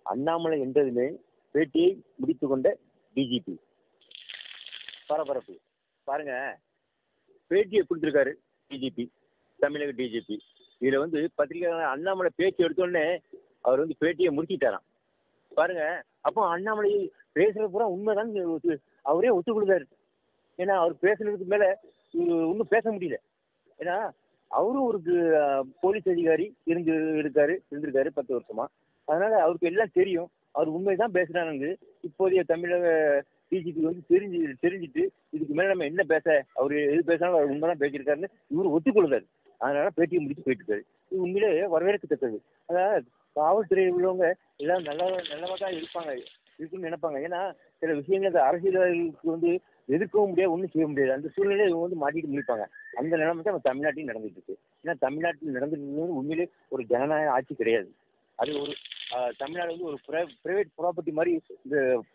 அண்ணாமலை என்றதுமே பேட்டியை முடித்துக் கொண்ட டிஜிபி. பரபரப்பு பாருங்க, பேட்டியை கொடுத்துருக்காரு டிஜிபி, தமிழக டிஜிபி. இதுல வந்து பத்திரிகை அண்ணாமலை பேச்சு எடுத்தோடனே அவர் வந்து பேட்டியை முடிச்சிட்டாராம் பாருங்க. அப்போ அண்ணாமலை பேசுறது பூரா உண்மைதான் அவரே ஒத்துக்கொள்கிறாரு. ஏன்னா அவர் பேசுனதுக்கு மேல இன்னும் பேச முடியல. ஏன்னா அவரும் ஒரு போலீஸ் அதிகாரி இருந்திருக்காரு 10 வருஷமா. அதனால அவருக்கு எல்லாம் தெரியும். அவர் உண்மைதான் பேசுறாங்க. இப்போதைய தமிழக டிஜிபி வந்து தெரிஞ்சுட்டு இதுக்கு மேல நம்ம என்ன பேச, அவர் எது பேசினாலும் அவர் உண்மைதான் பேசியிருக்காருன்னு இவரு ஒத்துக்கொள்கிறாரு. அதனால பேட்டியை முடிச்சு போயிட்டு இருக்காரு. இது உண்மையிலே வரவேற்கத்தக்கது. அதாவது காவல்துறையில் உள்ளவங்க எல்லாம் நல்லவா தான் இருக்குன்னு நினைப்பாங்க. ஏன்னா சில விஷயங்கள் அரசியல்வாதிகளுக்கு வந்து எதிர்க்கவும் முடியாது, ஒன்றும் செய்ய முடியாது. அந்த சூழ்நிலை இவங்க வந்து மாட்டிட்டு முடிப்பாங்க. அந்த நிலைமை தான் நம்ம தமிழ்நாட்டில் நடந்துட்டு இருக்கு. ஏன்னா தமிழ்நாட்டில் நடந்துட்டு இருக்கிறது உண்மையிலே ஒரு ஜனநாயக ஆட்சி கிடையாது. அது ஒரு தமிழ்நாடு வந்து ஒரு பிரைவேட் ப்ராப்பர்ட்டி மாதிரி இந்த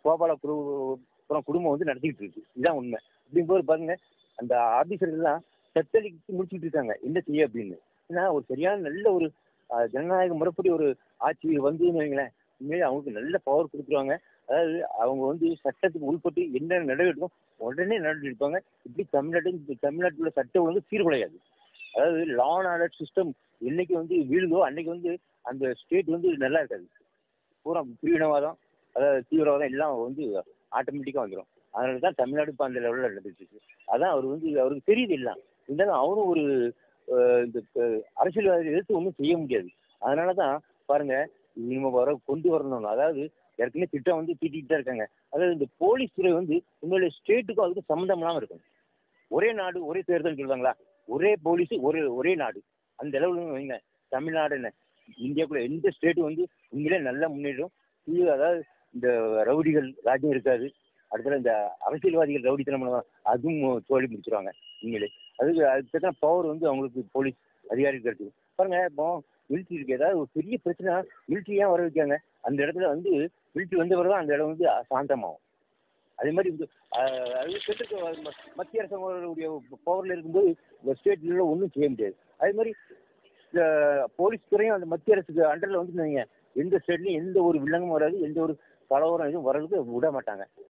கோபாலபுரம் குடும்பம் வந்து நடத்திக்கிட்டு இருக்கு. இதுதான் உண்மை. அப்படிங்கும்போது பாருங்க, அந்த ஆபீசர்கள்லாம் தத்தளித்து முடிச்சுட்டு இருக்காங்க என்ன செய்ய அப்படின்னு. ஏன்னா ஒரு சரியான நல்ல ஒரு ஜனநாயக முறைப்படி ஒரு ஆட்சி வந்துன்னு வைங்களேன், உண்மையிலே அவங்களுக்கு நல்ல பவர் கொடுத்துருவாங்க. அதாவது அவங்க வந்து சட்டத்துக்கு உள்பட்டு என்ன நடவடிக்கும் உடனே நடவடிப்பாங்க. இப்படி தமிழ்நாட்டுல சட்டம் வந்து சீர்குலையாது. அதாவது லா அண்ட் ஆர்டர் சிஸ்டம் என்னைக்கு வந்து வீழுதோ அன்னைக்கு வந்து அந்த ஸ்டேட் வந்து நல்லா இருக்காது. பூரா பிரிவினவாதம், அதாவது தீவிரவாதம் எல்லாம் வந்து ஆட்டோமேட்டிக்காக வந்துடும். அதனால தான் தமிழ்நாடு இப்போ அந்த லெவலில் நடந்துட்டு இருக்கு. அதான் அவருக்கு தெரியுது எல்லாம். இருந்தாலும் அவரும் ஒரு இந்த அரசியல்வாதிகளை எதிர்த்து ஒன்றும் செய்ய முடியாது. அதனால தான் பாருங்க, நம்ம கொண்டு வரணும். அதாவது ஏற்கனவே திட்டம் வந்து தீட்டிட்டு தான் இருக்காங்க. அதாவது இந்த போலீஸ் துறை வந்து உங்களுடைய ஸ்டேட்டுக்கும் அதுக்கும் சம்மந்தம் இல்லாமல் இருக்கும். ஒரே நாடு ஒரே தேர்தல் சொல்லுவாங்களா, ஒரே போலீஸ் ஒரே நாடு, அந்த அளவுக்கு வைங்க. தமிழ்நாடு என்ன, இந்தியாவுக்குள்ள எந்த ஸ்டேட்டும் வந்து உண்மையிலே நல்லா முன்னேறும். அதாவது இந்த ரவுடிகள் ராஜ்யம் இருக்காது. அடுத்தது இந்த அரசியல்வாதிகள் ரவுடித்தனம் அதுவும் தோல்வி முடிச்சிருவாங்க உண்மையிலே. அதுக்கு தான் பவர் வந்து அவங்களுக்கு போலீஸ் அதிகாரிகள் இருக்கு பாருங்க. இப்போ மிலிட்ரி இருக்கு, ஏதாவது ஒரு பெரிய பிரச்சனை மிலிட்ரி ஏன் வர வைக்காங்க? அந்த இடத்துல வந்து மிலிட்ரி வந்தவரை தான் அந்த இடம் வந்து சாந்தமாகும். அதே மாதிரி அது மத்திய அரசுடைய பவர்ல இருக்கும்போது இந்த ஸ்டேட்ல ஒன்றும் செய்ய முடியாது. அதே மாதிரி இந்த போலீஸ் துறையும் அந்த மத்திய அரசுக்கு அண்டர்ல வந்து எந்த ஸ்டேட்லயும் எந்த ஒரு வில்லங்கமும் வராது, எந்த ஒரு கலவரம் எதுவும் வர்றதுக்கு விட மாட்டாங்க.